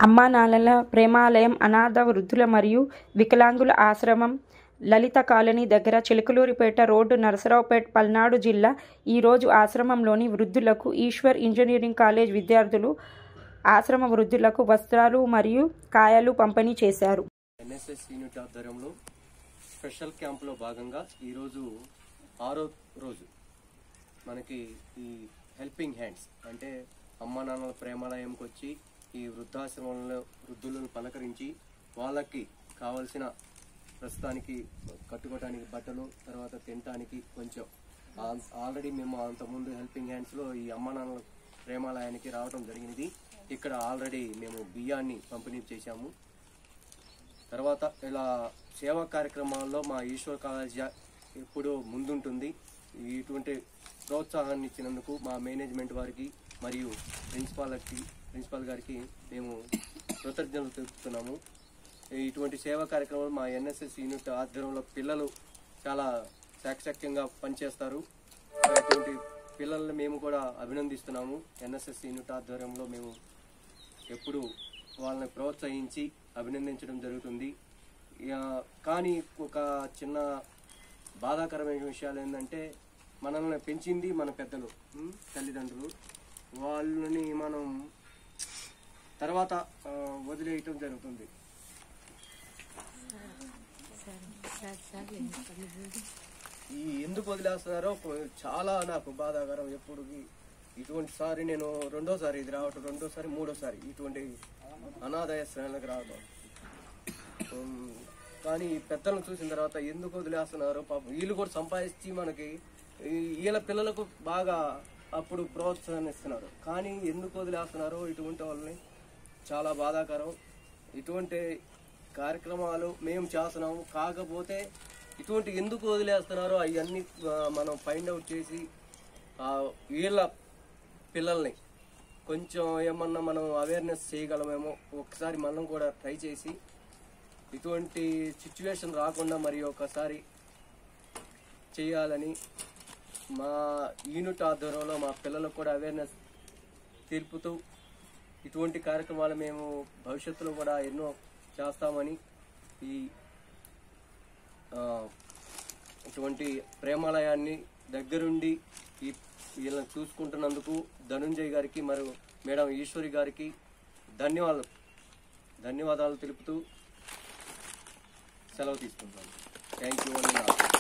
అమ్మా నాన్నల ప్రేమాలయం, అనాథ వృద్ధుల మరియు వికలాంగుల ఆశ్రమం, లలిత కాలనీ దగ్గర చిలకలూరిపేట రోడ్డు, నరసరావుపేట, పల్నాడు జిల్లా. ఈరోజు ఆశ్రమంలోని వృద్ధులకు ఈశ్వర్ ఇంజనీరింగ్ కాలేజ్ విద్యార్థులు ఆశ్రమ వృద్ధులకు వస్త్రాలు మరియు కాయలు పంపిణీ చేశారు. ఎన్ఎస్ఎస్ యూనిట్ ఆధ్వర్యంలో స్పెషల్ క్యాంపులో భాగంగా ఈరోజు 6వ రోజు మనకి ఈ హెల్పింగ్ హ్యాండ్స్ అంటే అమ్మా నాన్నల ప్రేమాలయంకి వచ్చి ఈ వృద్ధాశ్రమంలో వృద్ధులను పలకరించి వాళ్ళకి కావలసిన ప్రస్తుతానికి కట్టుకోవడానికి బట్టలు, తర్వాత తినటానికి కొంచెం ఆల్రెడీ మేము అంతకుముందు హెల్పింగ్ హ్యాండ్స్లో ఈ అమ్మా నాన్నల ప్రేమాలయానికి రావడం జరిగినది. ఇక్కడ ఆల్రెడీ మేము బియ్యాన్ని పంపిణీ చేశాము. తర్వాత ఇలా సేవా కార్యక్రమాల్లో మా ఈశ్వర్ కాలేజ్ ఎప్పుడూ ముందుంటుంది. ఇటువంటి ప్రోత్సాహాన్ని ఇచ్చినందుకు మా మేనేజ్మెంట్ వారికి మరియు ప్రిన్సిపాల్ గారికి మేము కృతజ్ఞతలు తెలుపుతున్నాము. ఇటువంటి సేవా కార్యక్రమాలు మా ఎన్ఎస్ఎస్ యూనిట్ ఆధ్వర్యంలో పిల్లలు చాలా చాకచక్యంగా పనిచేస్తారు. ఇటువంటి పిల్లల్ని మేము కూడా అభినందిస్తున్నాము. ఎన్ఎస్ఎస్ యూనిట్ ఆధ్వర్యంలో మేము ఎప్పుడు వాళ్ళని ప్రోత్సహించి అభినందించడం జరుగుతుంది. కానీ ఒక చిన్న బాధాకరమైన విషయాలు ఏంటంటే మనల్ని పెంచింది మన పెద్దలు, తల్లిదండ్రులు. వాళ్ళని మనం తర్వాత వదిలేయటం జరుగుతుంది. ఈ ఎందుకు వదిలేస్తున్నారో చాలా నాకు బాధాకరం. ఎప్పుడు ఇటువంటి సారి నేను రెండోసారి ఇది రావటం, రెండోసారి మూడోసారి ఇటువంటి అనాథాశ్రయాలకు రావడం. కానీ పెద్దలను చూసిన తర్వాత ఎందుకు వదిలేస్తున్నారు? పాపం వీళ్ళు కూడా సంపాదించి మనకి వీళ్ళ పిల్లలకు బాగా అప్పుడు ప్రోత్సాహాన్నిస్తున్నారు. కానీ ఎందుకు వదిలేస్తున్నారు ఇటువంటి వాళ్ళని? చాలా బాధాకరం. ఇటువంటి కార్యక్రమాలు మేము చేస్తున్నాము. కాకపోతే ఇటువంటి ఎందుకు వదిలేస్తున్నారో అవన్నీ మనం ఫైండ్ అవుట్ చేసి వీళ్ళ పిల్లల్ని కొంచెం ఏమన్నా మనం అవేర్నెస్ చేయగలమేమో ఒకసారి మనం కూడా ట్రై చేసి ఇటువంటి సిచ్యువేషన్ రాకుండా మరి ఒకసారి చేయాలని మా యూనిట్ ఆధ్వర్యంలో మా పిల్లలకు కూడా అవేర్నెస్ తెలుపుతూ ఇటువంటి కార్యక్రమాలు మేము భవిష్యత్తులో కూడా ఎన్నో చేస్తామని ఇటువంటి ప్రేమాలయాన్ని దగ్గరుండి వీళ్ళని చూసుకుంటున్నందుకు ధనుంజయ్ గారికి మరియు మేడం ఈశ్వరి గారికి ధన్యవాదాలు తెలుపుతూ సెలవు తీసుకుంటాను. Thank you.